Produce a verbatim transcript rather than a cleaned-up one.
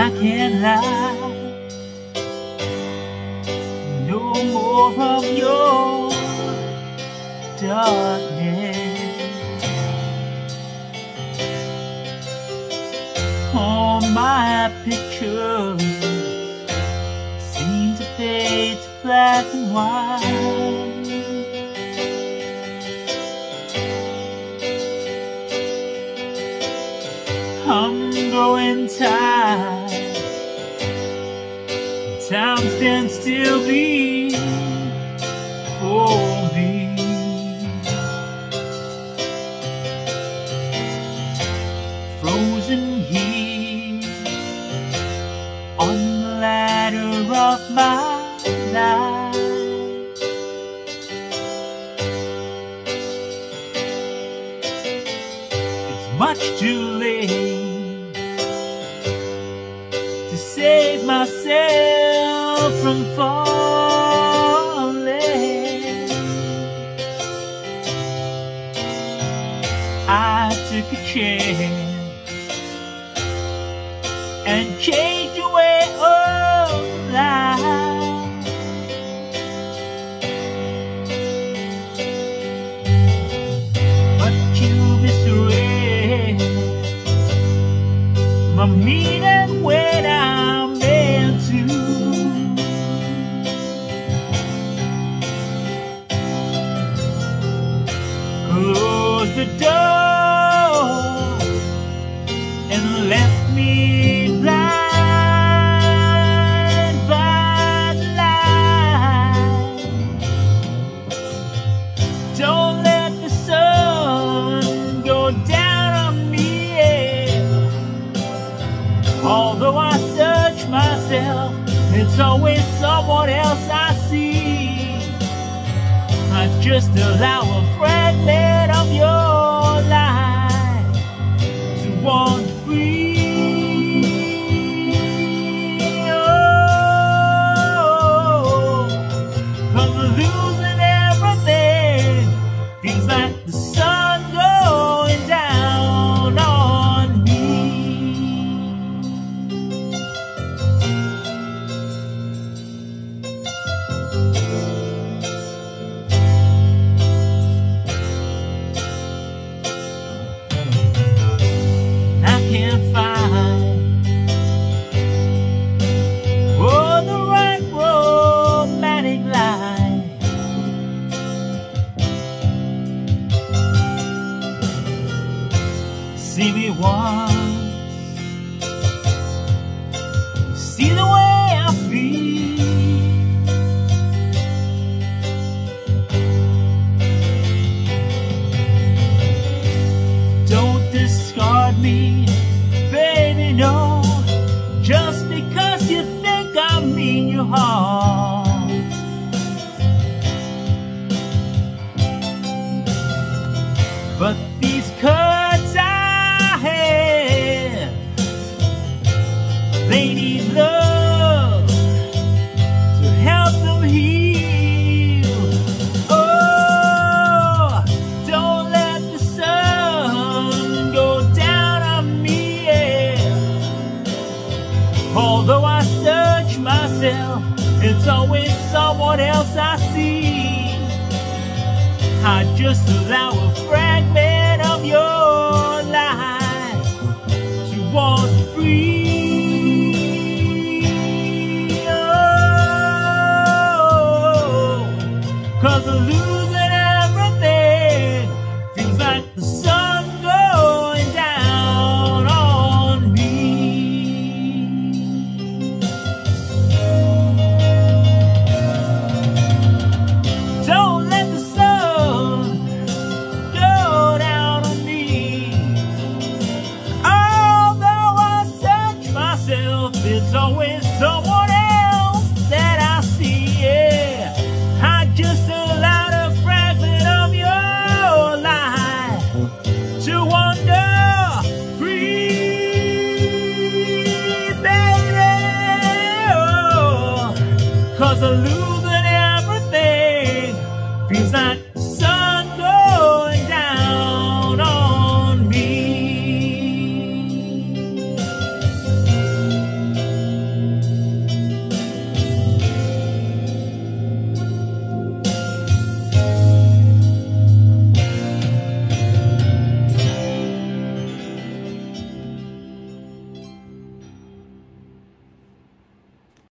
I can't lie. No more of your darkness. All my pictures seem to fade to black and white. I'm growing tired. Time stands still before me. Frozen here on the ladder of my life. It's much too late to save myself from falling. I took a chance and changed the way of life. But you misread my meaning when I'm meant to. Close the door and left me blind by the light. Don't let the sun go down on me, yeah. Although I search myself, it's always someone else I see. I just allow a fragment of your life to wander free. Oh, 'cause losing everything feels like the sun going down on me. Can't find oh, the right romantic line. See me once, see the way I feel. Don't discard me, baby, no, just because you think I mean you harm. But these cuts I have, they need love to help them heal. Oh, don't let the sun go down on me, yeah. Although I search myself, it's always someone else I see. I just allow a fragment of your life to wander free. Oh, 'cause losing everything feels like the sun going down on me. Don't let the sun go down on me. Although I search myself, it's always someone else that I see, yeah. I just allowed a fragment of your life to wander free, baby. Oh, 'cause losing everything feels like